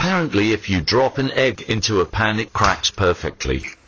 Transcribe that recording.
Apparently if you drop an egg into a pan it cracks perfectly.